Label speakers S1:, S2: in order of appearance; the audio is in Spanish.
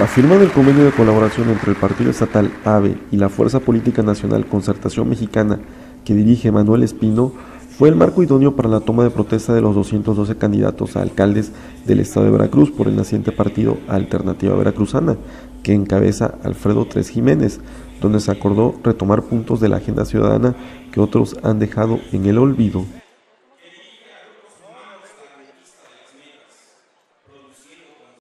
S1: La firma del convenio de colaboración entre el Partido Estatal AVE y la Fuerza Política Nacional Concertación Mexicana que dirige Manuel Espino fue el marco idóneo para la toma de protesta de los 212 candidatos a alcaldes del estado de Veracruz por el naciente partido Alternativa Veracruzana, que encabeza Alfredo Tres Jiménez, donde se acordó retomar puntos de la agenda ciudadana que otros han dejado en el olvido.